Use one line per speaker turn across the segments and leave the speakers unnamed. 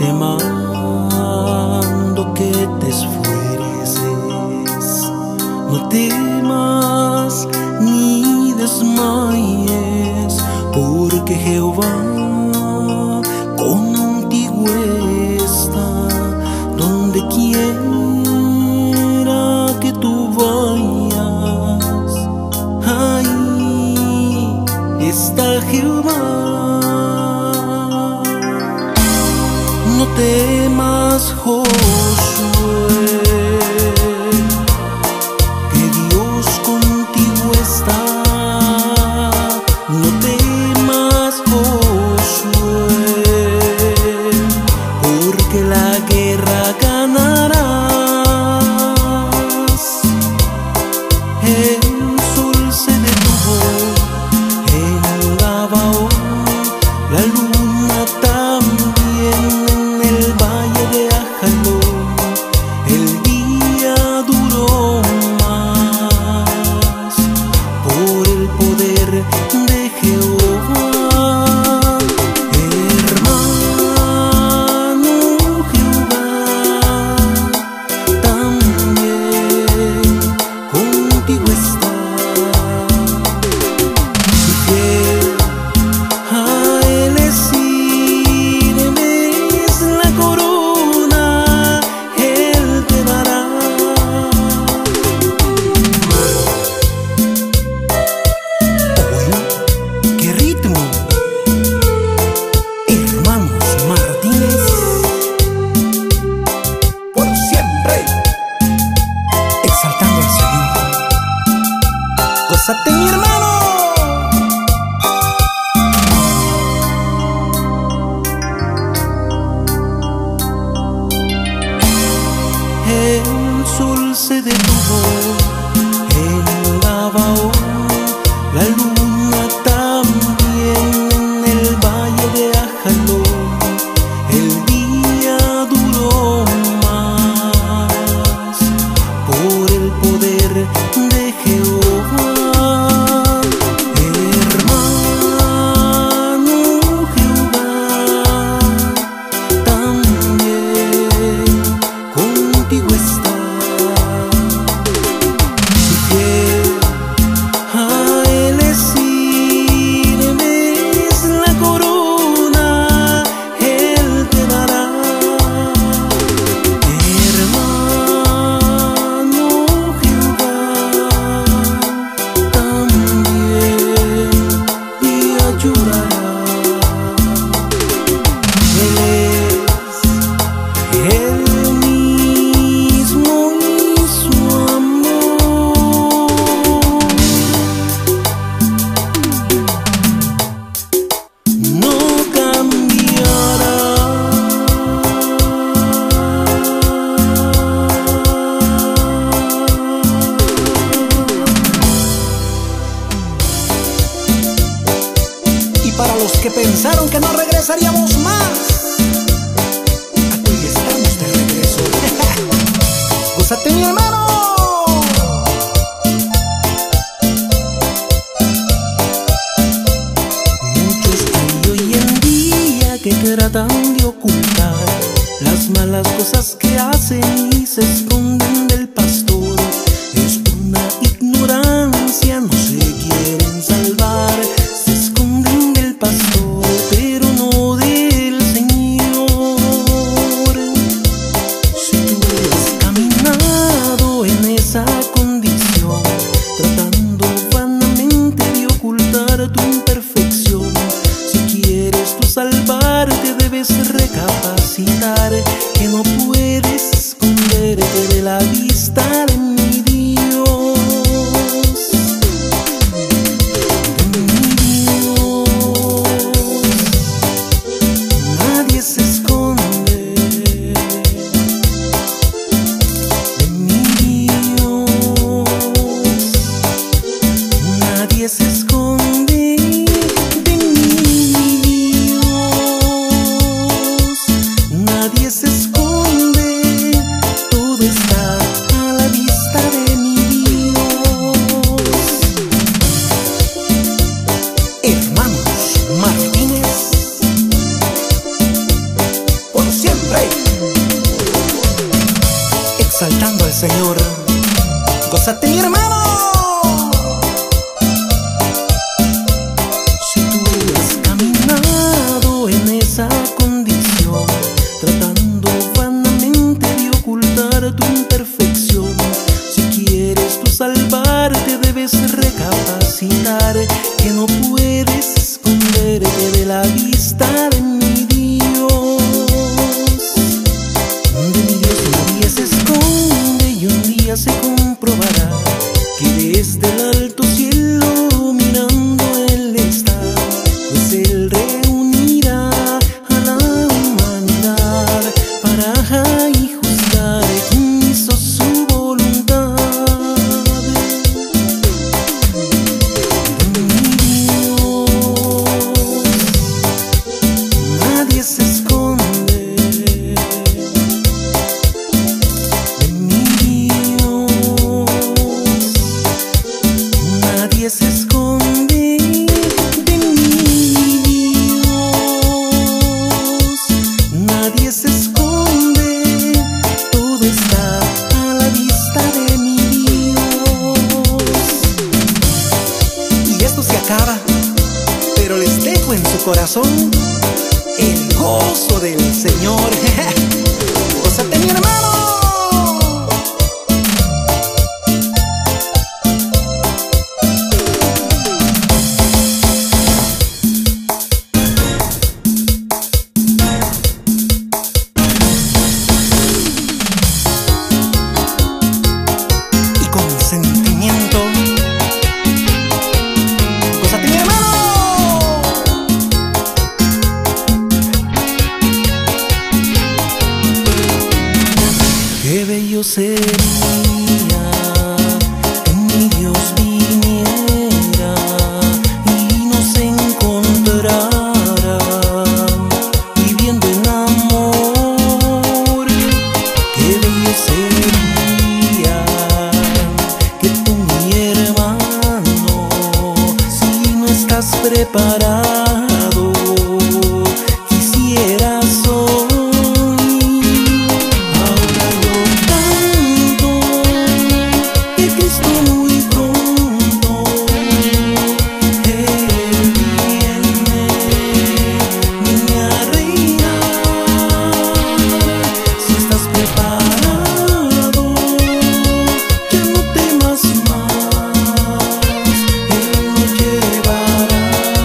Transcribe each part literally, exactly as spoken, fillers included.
te mando que te esfuerces, no temas ni desmayes, porque Jehová contigo está, donde quiera que tú vayas, ahí está Jehová. No temas, Josué, que Dios contigo está. No temas, Josué, porque la guerra ganarás. El sol se detuvo en Gabaón, la luna también en el valle de Ajalón. El día duró más por el poder de Jehová. Hermano, Jehová también contigo está. Si fiel a Él le sirves, la corona Él te dará. Oye, qué ritmo, hermanos Martínez, por siempre exaltando al Señor. Gózate, mi hermano. El sol se detuvo en Gabaón, la luna también en el valle de Ajalón. El día duró más por el poder de Jehová. Hermano, Jehová también contigo está. Si fiel a Él le sirves, la corona Él te dará. Hermano, Jehová también te ayudará. Él es el mismo y su amor no cambiará. Y para los que pensaron que no regresaríamos más, aquí estamos de regreso. Gózate, mi hermano. Muchos hay hoy en día que tratan de ocultar las malas cosas que hacen y se esconden del pastor. Es una ignorancia, no se quieren salvar, se esconden del pastor, pero no del Señor. Si tú has caminado en esa condición, tratando vanamente de ocultar tu imperfección, si quieres tú salvarte debes recapacitar que no puedes esconderte de la Gózate, mi hermano. Si tú has caminado en esa condición, tratando vanamente de ocultar tu imperfección, si quieres tú salvarte debes recapacitar que no puedes esconderte de la vista de mi Dios. De mi Dios nadie se esconde y un día se comprobará que desde el alto cielo mirando Él está, pues Él reunirá a la humanidad para y juzgar quién hizo su voluntad. De mi Dios nadie se esconde. De mi Dios nadie se esconde. De mi Dios nadie se esconde. Todo está a la vista de mi Dios. Y esto se acaba, pero les dejo en su corazón el gozo del Señor. Gózate, mi hermano. Y con sentimiento, gózate, mi hermano. Qué bello sería que mi Dios viniera y nos encontrara viviendo en amor. Qué bello sería que tú, mi hermano, si no estás preparado, quisieras hoy. Ahora yo canto que Cristo muy pronto Él viene, viene a reinar. Si estás preparado, ya no temas más, Él nos llevará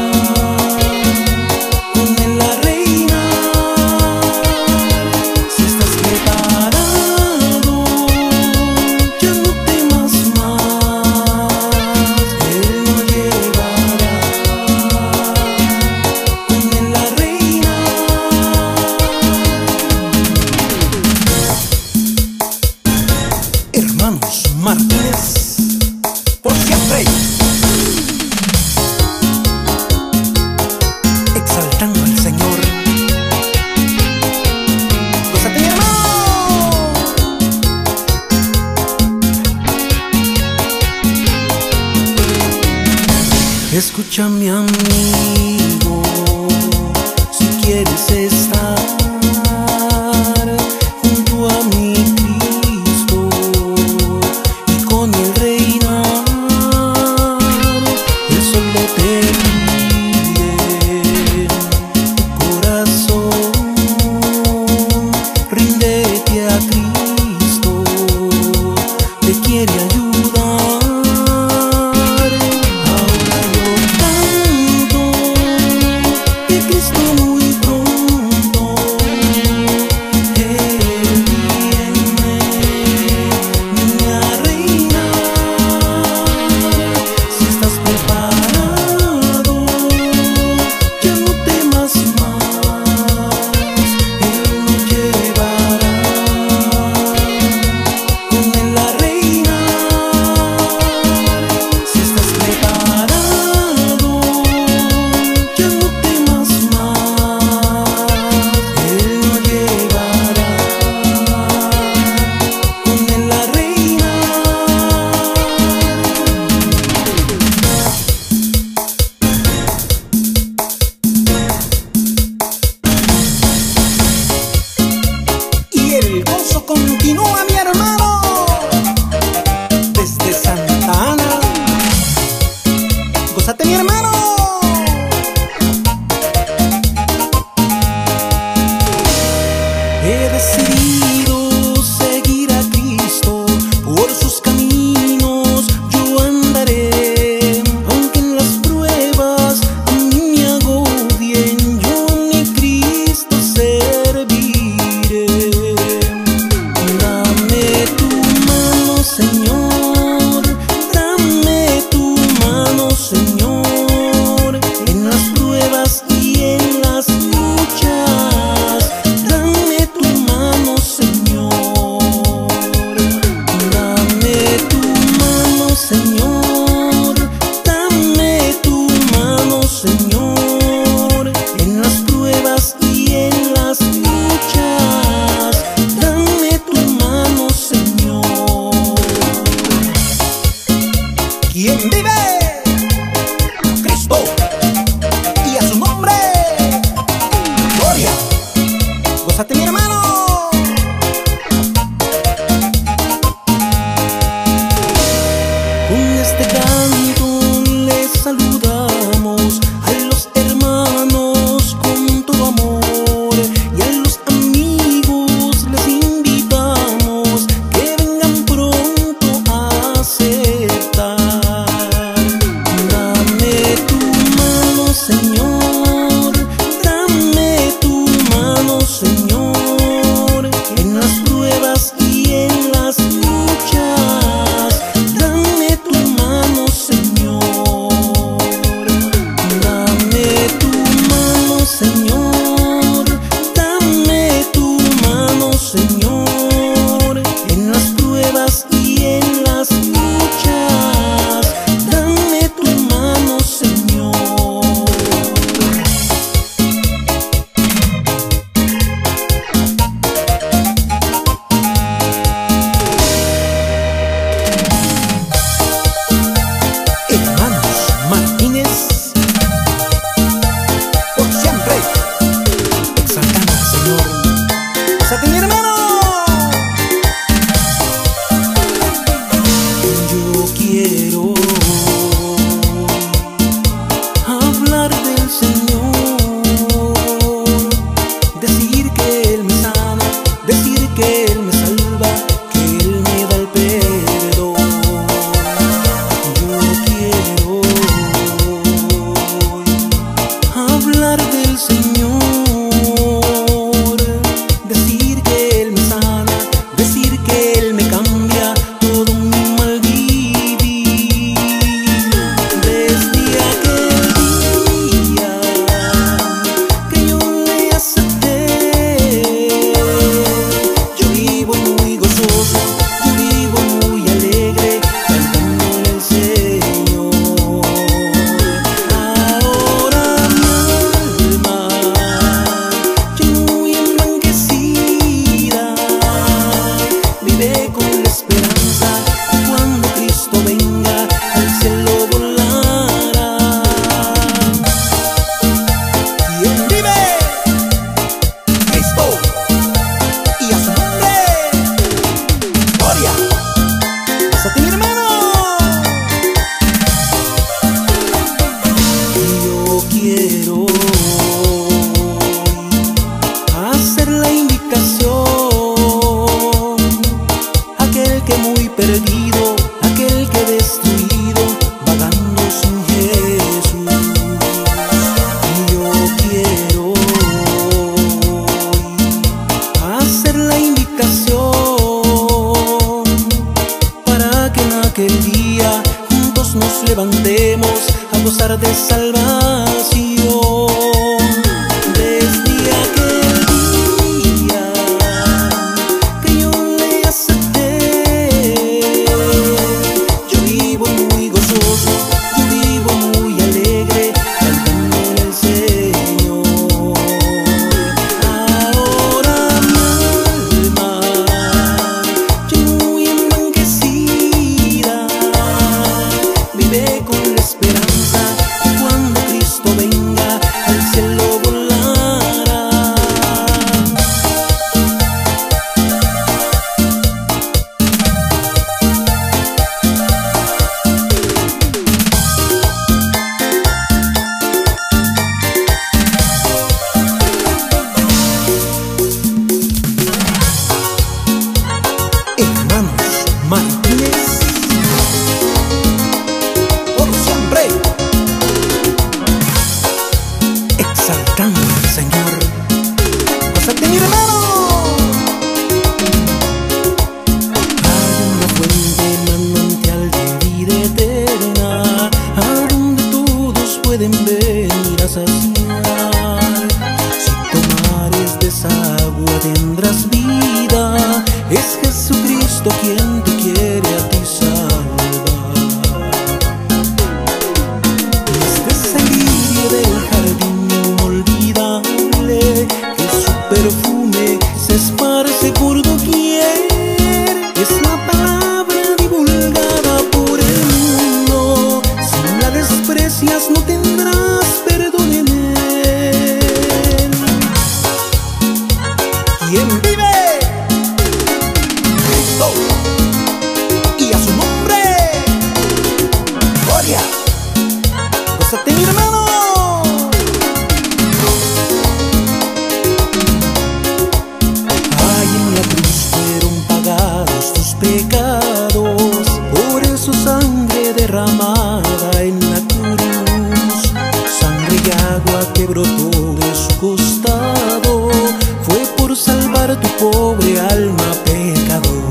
con Él a reinar. Si estás preparado, ya no temas más, Él nos llevará con Él a reinar. Hermanos Martínez, por siempre, exaltando al Señor. Gózate, mi hermano. Escucha, mi amigo, si quieres estar junto a mi Cristo y con Él reinar, Él solo te pide tu corazón, ríndete a Cristo, te quiere ayudar. Ahora yo canto que Cristo muy pronto Señor, decir que Él me sana, decir que Él me salva, que Él me da el perdón. Yo quiero hablar del Señor, decir que Él me sana, decir que Él me cambia todo mi mal vivir. Desde aquel día que yo le acepté, yo vivo muy gozoso, yo vivo muy alegre, cantándole al Señor. Ahora mi alma ya muy emblanquecida vive con la esperanza que cuando Cristo venga al cielo volará. ¿Quién vive? Cristo, y a su nombre gloria. Pásate, mi hermano. Yo quiero hacer la invitación a aquel que muy perdido, aquel que destruido, vagando sin Jesús. Yo quiero hacer la invitación para que en aquel día juntos nos levantemos a gozar de salvación. Desde aquel día que yo le acepté, yo vivo muy gozoso, yo vivo muy alegre, cantándole al Señor. Ahora mi alma ya muy emblanquecida vive con la esperanza que cuando Cristo venga al cielo volará. Hermanos Martínez, por siempre exaltando al Señor. Pásate, mi hermano. Hay una fuente manantial de vida eterna, a donde todos pueden venir a saciar. Si tomares de esa agua tendrás vida, es Jesucristo quien te quiere a ti salvar. Este es el lirio del jardín inolvidable, que su perfume se esparce por doquier. Es la palabra divulgada por el mundo, si la desprecias no tendrás perdón en él. ¿Quién vive? Cristo, y a su nombre gloria. Gózate, mi hermano. Ay, en la cruz fueron pagados tus pecados, por eso sangre derramada en la cruz, sangre y agua que brotó de su costado, fue por salvar tu pobre alma pecador.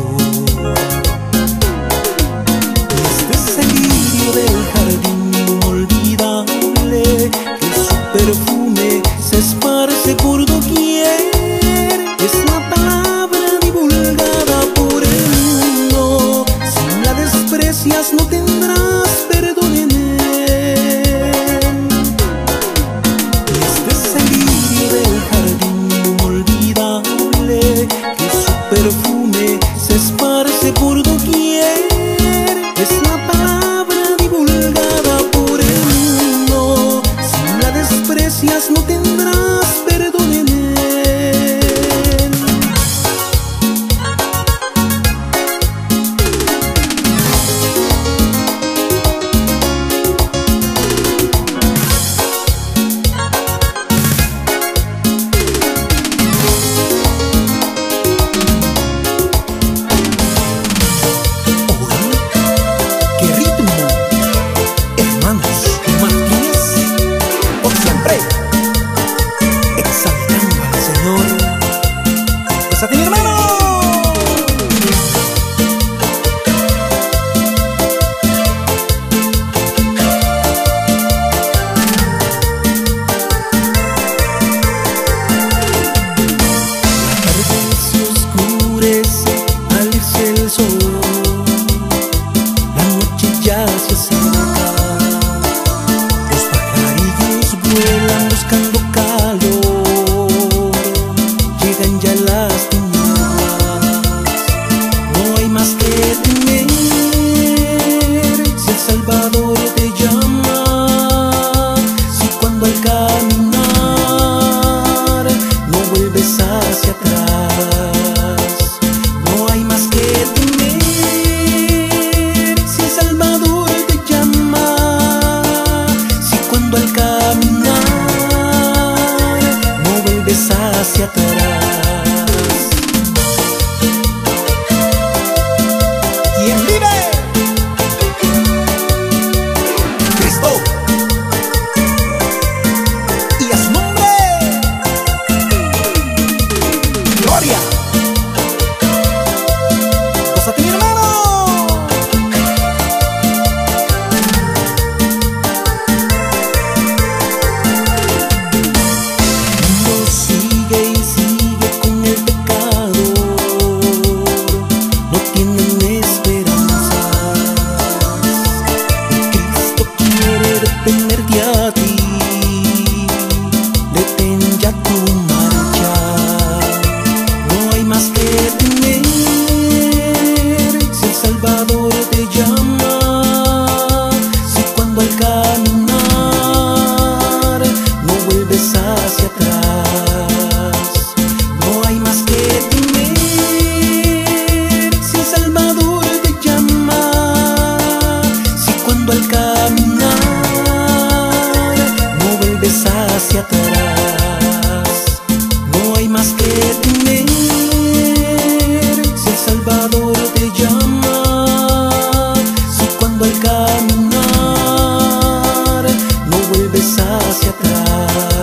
Este es el lirio del jardín inolvidable, que su perfume se esparce por doquier. Es la palabra divulgada por el mundo, si la desprecias no tendrás perdón en él. Este es el lirio del jardín inolvidable, que su perfume se esparce por doquier. Es la palabra divulgada por el mundo, si la desprecias no tendrás perdón en él. siempre exaltando al Señor. Pues a ti, mi hermano.
Buscando calor, llegan ya las tinieblas. No hay más que temer si el Salvador te llama, si cuando al caminar no vuelves hacia atrás. No hay más que temer si el Salvador te llama, si cuando al caminar hacia atrás. ¿Quién vive? Cristo. Y a su nombre, gloria. Pues a ti, mi hermano. Tenerte a ti, detén ya tu marcha. No hay más que temer si el Salvador te llama, si cuando al caminar no vuelves hacia atrás. No hay más que temer si el Salvador te llama, si cuando al caminar hacia atrás. No hay más que temer si el Salvador te llama, si cuando al caminar no vuelves hacia atrás.